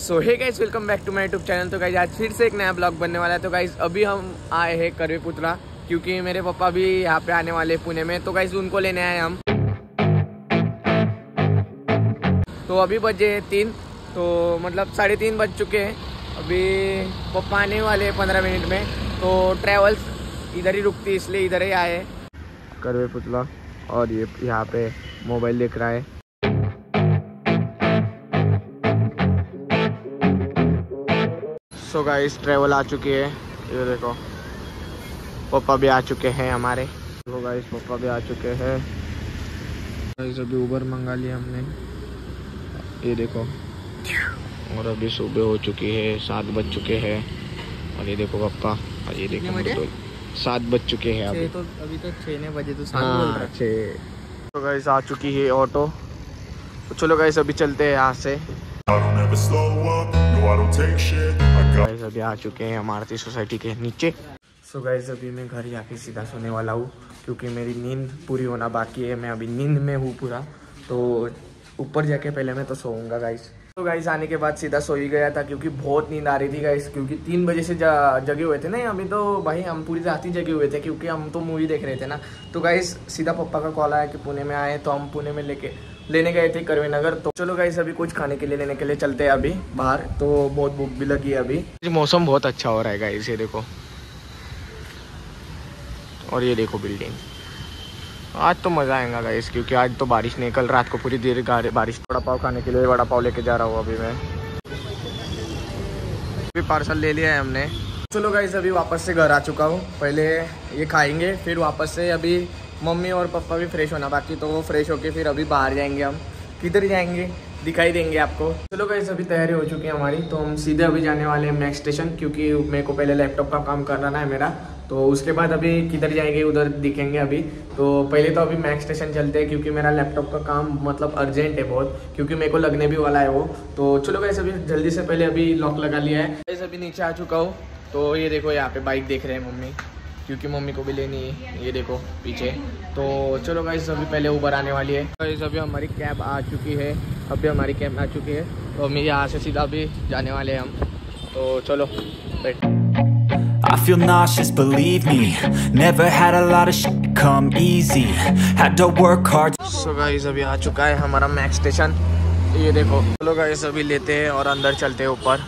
So hey guys, welcome back to my YouTube channel. तो guys आज फिर से एक नया ब्लॉग बनने वाला है। तो गाइस अभी हम आए हैं करवे पुतला, क्योंकि मेरे पापा भी यहाँ पे आने वाले पुणे में। तो गाइस उनको लेने आए हम। तो अभी बजे 3, तो मतलब 3:30 बज चुके हैं। अभी पापा आने वाले हैं 15 मिनट में। तो ट्रैवल्स इधर ही रुकती, इसलिए इधर ही आए करवे पुतला। और ये यहाँ पे मोबाइल देख रहा है। सो गाइस ट्रैवल आ चुकी है, ये देखो पापा भी आ चुके हैं हमारे। तो गाइस पापा भी आ चुके हैं। गाइस अभी उबर मंगा लिया हमने, ये देखो। और अभी सुबह हो चुकी है, 7 बज चुके हैं। और ये देखो पापा, और ये देखो तो 7 बज चुके हैं अभी। तो अभी तो 6 बजे तो 7 बोल रहा है। तो गाइस आ चुकी है ऑटो। तो चलो गाइस अभी चलते हैं यहाँ से। गाइस अभी आ चुके हैं इमारती सोसाइटी के नीचे। सो गाइस अभी मैं घर जाके सीधा सोने वाला हूँ, क्योंकि मेरी नींद पूरी होना बाकी है। मैं अभी नींद में हूँ पूरा, तो ऊपर जाके पहले मैं तो सोऊंगा गाइस। तो गाइस आने के बाद सीधा सो ही गया था, क्योंकि बहुत नींद आ रही थी गाइस। क्योंकि 3 बजे से जगे हुए थे ना अभी। तो भाई हम पूरी रात ही जगे हुए थे, क्योंकि हम तो मूवी देख रहे थे ना। तो गाइस सीधा पापा का कॉल आया कि पुणे में आए। तो हम पुणे में लेने गए थे करवे नगर। तो चलो गाइस अभी कुछ खाने के लिए लेने के लिए चलते हैं अभी बाहर। तो बहुत भूख भी लगी है अभी। मौसम बहुत अच्छा हो रहा है गाइस, ये देखो। और ये देखो बिल्डिंग। आज तो मज़ा आएगा गाइस, क्योंकि आज तो बारिश नहीं, कल रात को पूरी देर बारिश। वड़ा पाव खाने के लिए वड़ा पाव लेके जा रहा हूँ अभी मैं। अभी पार्सल ले लिया है हमने। चलो गाइस अभी वापस से घर आ चुका हूँ। पहले ये खाएंगे, फिर वापस से अभी मम्मी और पापा भी फ्रेश होना बाकी। तो वो फ्रेश होके फिर अभी बाहर जाएंगे हम। किधर जाएंगे दिखाई देंगे आपको। चलो गाइस अभी तैयारी हो चुकी है हमारी। तो हम सीधे अभी जाने वाले हैं मैक्स स्टेशन, क्योंकि मेरे को पहले लैपटॉप का काम करना है मेरा। तो उसके बाद अभी किधर जाएंगे उधर दिखेंगे अभी। तो पहले तो अभी मैक्स स्टेशन चलते हैं, क्योंकि मेरा लैपटॉप का काम मतलब अर्जेंट है बहुत, क्योंकि मेरे को लगने भी वाला है वो। तो चलो गाइस अभी जल्दी से पहले अभी लॉक लगा लिया है। गाइस अभी नीचे आ चुका हूँ। तो ये देखो यहाँ पे बाइक देख रहे हैं मम्मी, क्योंकि मम्मी को भी लेनी है। ये देखो पीछे। तो चलो गाइस अभी पहले उबर आने वाली है। गाइस अभी हमारी कैब आ चुकी है। तो हम यहाँ से सीधा भी जाने वाले हैं हम। तो चलो बैठ। I feel nauseous, believe me. Never had a lot of shit come easy. Had to work hard. So guys अभी आ चुका है हमारा मैक्स स्टेशन, ये देखो। चलो गाइस अभी लेते हैं और अंदर चलते हैं ऊपर।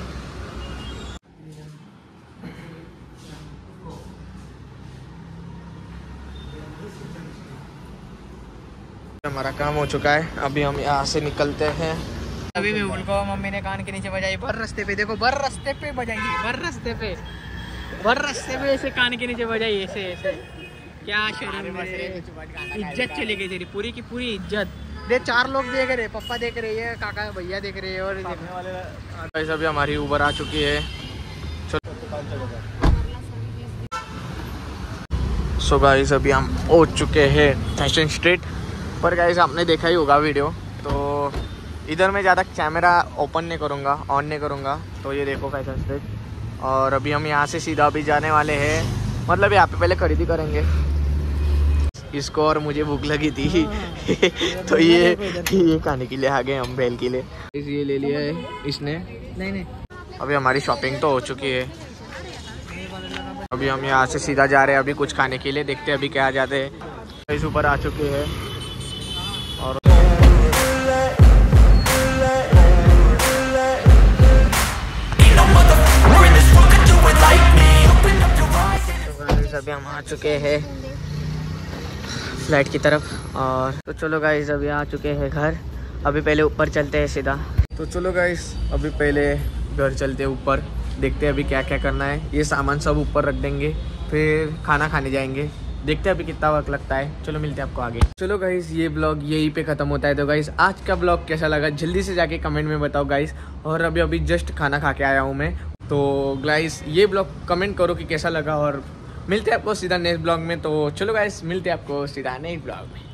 हमारा काम हो चुका है, अभी हम यहाँ से निकलते हैं। अभी भी उनको मम्मी ने कान के नीचे बजाई। भर रास्ते पे देखो, भर रास्ते पे बजाएंगी। भर रास्ते पे ऐसे कान के नीचे बजाई, ऐसे ऐसे। क्या शर्म है, इज्जत चली गई तेरी पूरी की पूरी इज्जत। देख 4 लोग देख रहे, पापा देख रहे हैं, काका भैया देख रहे हैं, और देखने वाले। अभी हमारी उबर आ चुकी है। सो गाइस अभी हम पहुँच चुके हैं फैशन स्ट्रीट पर। गाइस आपने देखा ही होगा वीडियो। तो इधर मैं ज़्यादा कैमरा ओपन नहीं करूँगा, ऑन नहीं करूँगा। तो ये देखो फैशन स्ट्रीट। और अभी हम यहाँ से सीधा अभी जाने वाले हैं, मतलब यहाँ पे पहले खरीदी करेंगे। इसको और मुझे भूख लगी थी तो ये खाने के लिए आ गए हम, बेल के लिए। ये ले लिया है इसने। नहीं अभी हमारी शॉपिंग तो हो चुकी है। अभी हम यहाँ से सीधा जा रहे हैं अभी कुछ खाने के लिए। देखते हैं अभी क्या जाते हैं। इस ऊपर आ चुके हैं और अभी हम आ चुके हैं फ्लाइट की तरफ। और तो चलो गाइस अभी आ चुके हैं घर। अभी पहले ऊपर चलते हैं सीधा। तो चलो गाइस अभी पहले घर चलते हैं ऊपर, देखते हैं अभी क्या क्या करना है। ये सामान सब ऊपर रख देंगे, फिर खाना खाने जाएंगे। देखते हैं अभी कितना वक्त लगता है। चलो मिलते हैं आपको आगे। चलो गाइस ये ब्लॉग यहीं पे ख़त्म होता है। तो गाइस आज का ब्लॉग कैसा लगा जल्दी से जाके कमेंट में बताओ गाइस। और अभी जस्ट खाना खा के आया हूँ मैं। तो गाइस ये ब्लॉग कमेंट करो कि कैसा लगा। और मिलते हैं आपको सीधा नेक्स्ट ब्लॉग में। तो चलो गाइस मिलते हैं आपको सीधा नेक्स्ट ब्लॉग में।